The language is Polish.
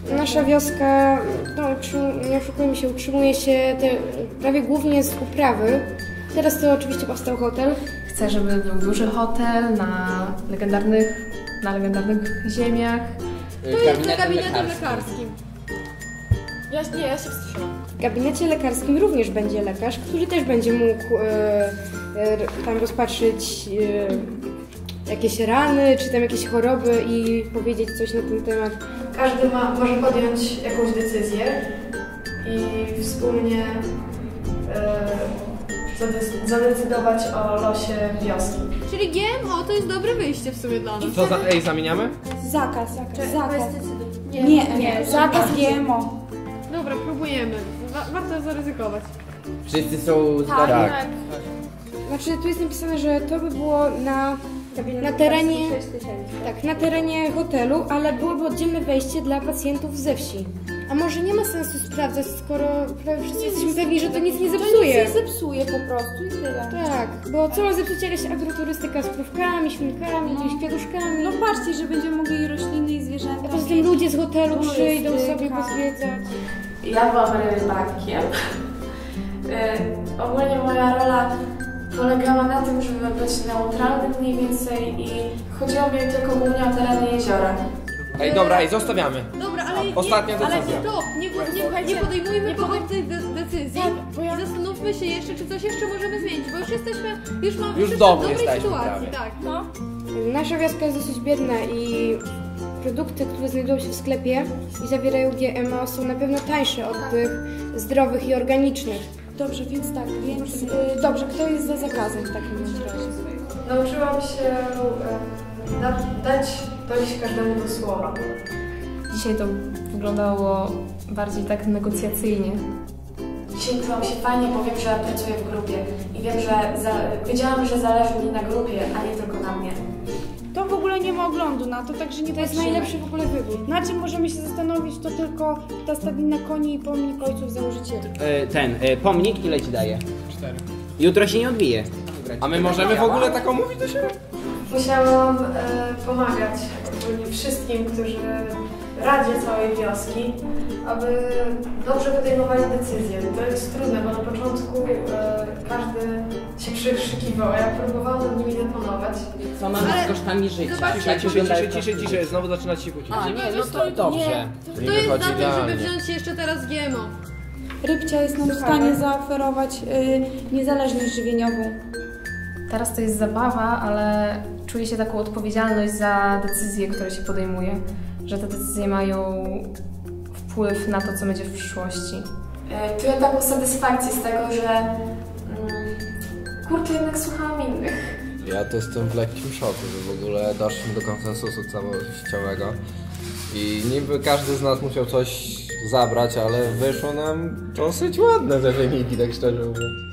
Nasza wioska, no, nie oszukujmy się, utrzymuje się prawie głównie z uprawy. Teraz to oczywiście powstał hotel. Chcę, żeby był duży hotel na legendarnych ziemiach. To jest na gabinetem lekarskim. Ja się wstrzymam. W gabinecie lekarskim również będzie lekarz, który też będzie mógł tam rozpatrzyć jakieś rany, czy tam jakieś choroby i powiedzieć coś na ten temat. Każdy może podjąć jakąś decyzję i wspólnie zadecydować o losie wioski. Czyli GMO to jest dobre wyjście w sumie dla nas. Co zamieniamy? Zakaz. Nie, Zakaz GMO. Dobra, próbujemy. Warto zaryzykować. Wszyscy są zgodni. Tak. Znaczy, tu jest napisane, że to by było na terenie hotelu, ale byłoby oddzielne wejście dla pacjentów ze wsi. A może nie ma sensu sprawdzać, skoro prawie wszyscy jesteśmy pewni, że to nic nie zepsuje. To nic nie zepsuje po prostu i tyle. Tak, bo co ma zepsuć jakaś agroturystyka z krówkami, świnkami, jakimiś kwiatuszkami? No patrzcie, że będziemy mogli rośliny i zwierzęta. A poza tym ludzie z hotelu przyjdą sobie pozwiedzać. Ja byłam rybakiem. Ogólnie moja rola polegała na tym, żeby być neutralnym mniej więcej i chodziło mi tylko głównie o tereny jeziora. Ej, dobra, zostawiamy. Dobra, ale Ostatnia decyzja. Ale stop, nie podejmujmy pochopnych decyzji i zastanówmy się jeszcze, czy coś jeszcze możemy zmienić, bo już jesteśmy, Już w w domu dobrej jesteśmy sytuacji, prawie. tak. No. Nasza wioska jest dosyć biedna i produkty, które znajdują się w sklepie i zawierają GMO, są na pewno tańsze od tych zdrowych i organicznych. Dobrze, dobrze, kto jest za zakazem w takim razie? Nauczyłam się dojść każdemu do słowa. Dzisiaj to wyglądało bardziej tak negocjacyjnie. Dzisiaj czułam się fajnie, bo wiem, że pracuję w grupie i wiem, że wiedziałam, że zależy mi na grupie, a nie tylko na mnie. To w ogóle nie ma oglądu na to, także nie To jest najlepszy w ogóle wybór. Na czym możemy się zastanowić, to tylko ta stadnina koni i pomnik ojców założycieli. Pomnik ile ci daje? 4. Jutro się nie odbije. A my możemy w ogóle taką mówić do siebie? Musiałam pomagać ogólnie wszystkim, którzy radzie całej wioski, aby dobrze podejmowali decyzje. To jest trudne, bo na początku każdy się przykrzykiwał, a ja próbowałam nad nimi zapanować. Co mamy z kosztami życia? Zobaczcie, Ciszej, znowu zaczynać się kłócić. A nie, no to dobrze. To jest za tym, żeby wziąć jeszcze teraz GMO. Rybcia jest nam w stanie zaoferować niezależność żywieniową. Teraz to jest zabawa, ale czuję się taką odpowiedzialność za decyzje, które się podejmuje. Że te decyzje mają wpływ na to, co będzie w przyszłości. Czuję taką satysfakcję z tego, że kurczę, jednak słuchałam innych. Ja to jestem w lekkim szoku, że w ogóle doszliśmy do konsensusu całościowego i niby każdy z nas musiał coś zabrać, ale wyszło nam dosyć ładne te wyniki, tak szczerze mówiąc.